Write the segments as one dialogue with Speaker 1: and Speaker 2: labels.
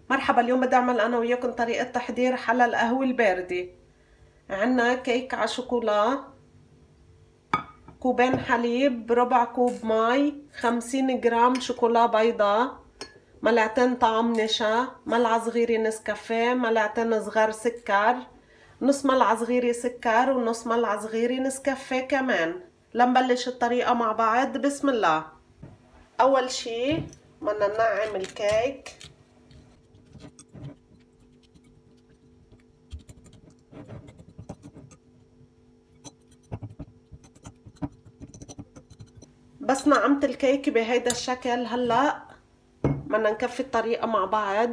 Speaker 1: مرحبا، اليوم بدي اعمل انا وياكم طريقة تحضير حلى القهوة الباردة. عنا كيك على شوكولا، كوبين حليب، ربع كوب مي، 50 جرام شوكولا بيضاء، ملعقتين طعم نشا، ملعقة صغيرة نسكافيه، ملعقتين صغار سكر، نص ملعقة صغيرة سكر ونص ملعقة صغيرة نسكافيه كمان. لنبلش الطريقة مع بعض. بسم الله. اول شي بدنا ننعم الكيك. بس نعمت الكيك بهيدا الشكل. هلا بدنا نكفي الطريقة مع بعض.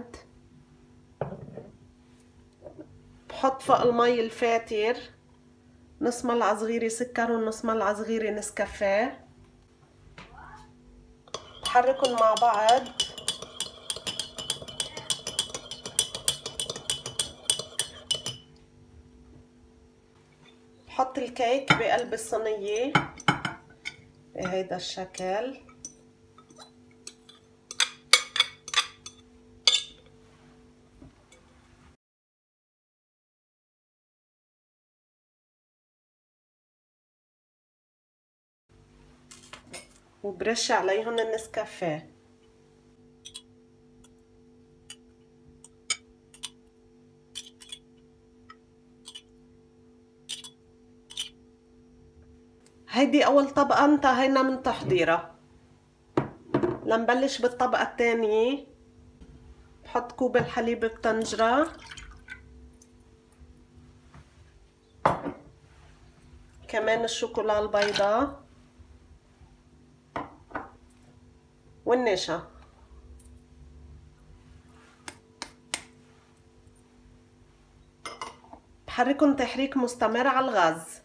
Speaker 1: بحط فوق المي الفاتر نص ملعقة صغيرة سكر ونص ملعقة صغيرة نسكافيه. بحركهم مع بعض. بحط الكيك بقلب الصينية بهيدا الشكل. وبرش عليهم النسكافيه. هيدي اول طبقة انتهينا من تحضيرها. لنبلش بالطبقة الثانية. بحط كوب الحليب بطنجرة، كمان الشوكولا البيضاء والنشا. بحركهم تحريك مستمر على الغاز.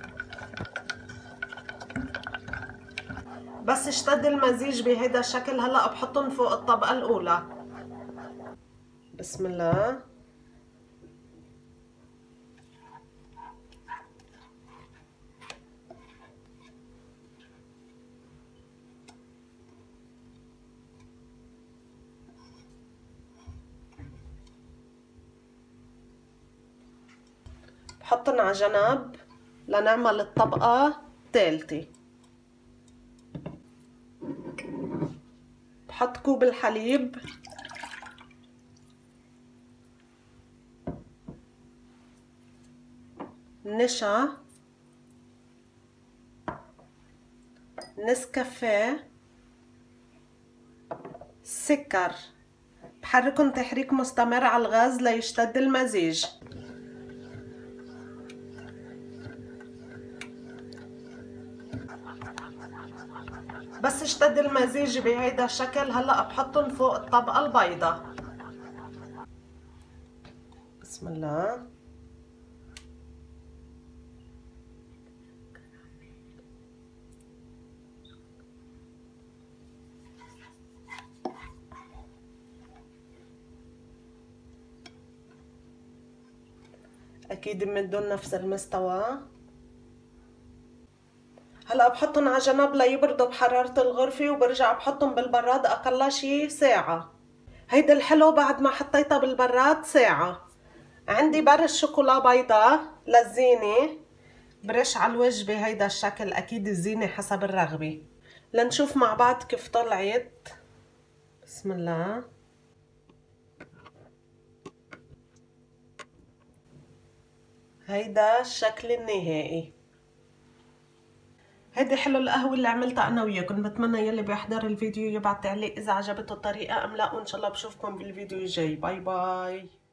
Speaker 1: بس اشتد المزيج بهيدا الشكل. هلا بحطهم فوق الطبقة الأولى. بسم الله. بحطهم على جنب لنعمل الطبقة الثالثة. بحط كوب الحليب، نشا، نسكافيه، سكر. بحركهم تحريك مستمر على الغاز ليشتد المزيج. بس اشتد المزيج بهيدا الشكل. هلا بحطهم فوق الطبقة البيضاء. بسم الله. اكيد بمدهم نفس المستوى. هلا بحطهم على جنب ليبردوا بحرارة الغرفة، وبرجع بحطهم بالبراد اقل شي ساعة. هيدا الحلو بعد ما حطيتها بالبراد ساعة. عندي برش شوكولا بيضاء للزينة، برش على الوجه بهيدا الشكل. اكيد الزينة حسب الرغبة. لنشوف مع بعض كيف طلعت. بسم الله. هيدا الشكل النهائي. هيدي حلو القهوة اللي عملتها انا وياكم. بتمنى يلي بيحضر الفيديو يبعت تعليق اذا عجبته الطريقة ام لا، وان شاء الله بشوفكم بالفيديو الجاي. باي باي.